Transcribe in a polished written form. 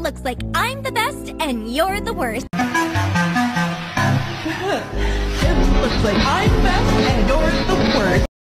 looks like I'm the best and you're the worst. It looks like I'm best and you're